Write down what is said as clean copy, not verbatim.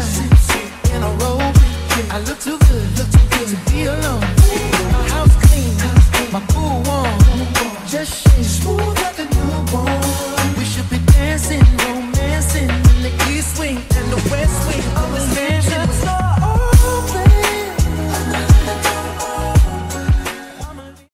times in a row. I look too good to be alone. My house clean, my pool warm.